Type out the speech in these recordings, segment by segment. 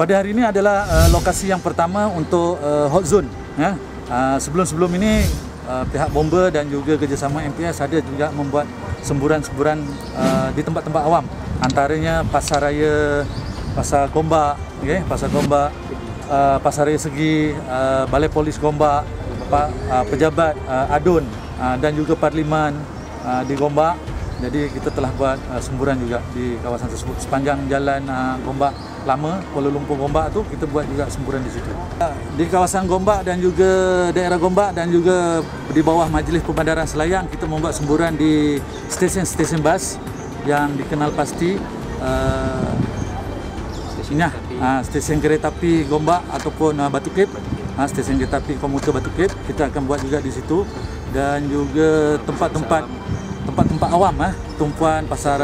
Pada hari ini adalah lokasi yang pertama untuk hot zone. Ya. Sebelum-sebelum ini pihak bomba dan juga kerjasama MPS ada juga membuat semburan-semburan di tempat-tempat awam. Antaranya Pasar Raya, Pasar Gombak, okay? Pasar Gombak, Pasar Raya Segi, Balai Polis Gombak, pejabat Adun dan juga Parlimen di Gombak. Jadi kita telah buat semburan juga di kawasan tersebut. Sepanjang jalan Gombak Lama, Kuala Lumpur Gombak tu kita buat juga semburan di situ. Di kawasan Gombak dan juga daerah Gombak dan juga di bawah Majlis Perbandaran Selayang kita membuat semburan di stesen-stesen bas yang dikenal pasti stesen kereta api Gombak ataupun Batu Cape, stesen kereta api komuter Batu Cape kita akan buat juga di situ, dan juga tempat-tempat awam, tumpuan pasar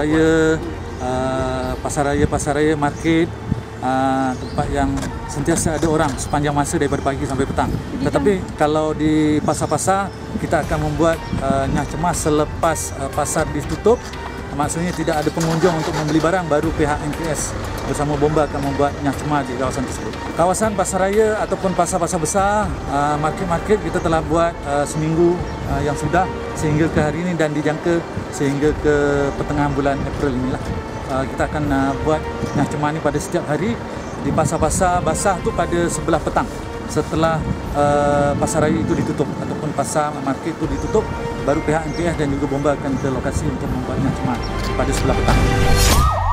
raya, market, tempat yang sentiasa ada orang sepanjang masa daripada pagi sampai petang. Tetapi kalau di pasar-pasar kita akan membuat nyah cemas selepas pasar ditutup. Maksudnya tidak ada pengunjung untuk membeli barang, baru pihak MPS bersama bomba akan membuat nyah cemas di kawasan tersebut. Kawasan pasar raya ataupun pasar-pasar besar, market-market kita telah buat seminggu yang sudah sehingga ke hari ini dan dijangka sehingga ke pertengahan bulan April inilah. Kita akan buat nyah cemas ni pada setiap hari di pasar-pasar basah tu pada sebelah petang setelah pasar raya itu ditutup ataupun pasar market itu ditutup, baru pihak MPS dan juga bomba akan ke lokasi untuk membuat nyah cemas pada sebelah petang.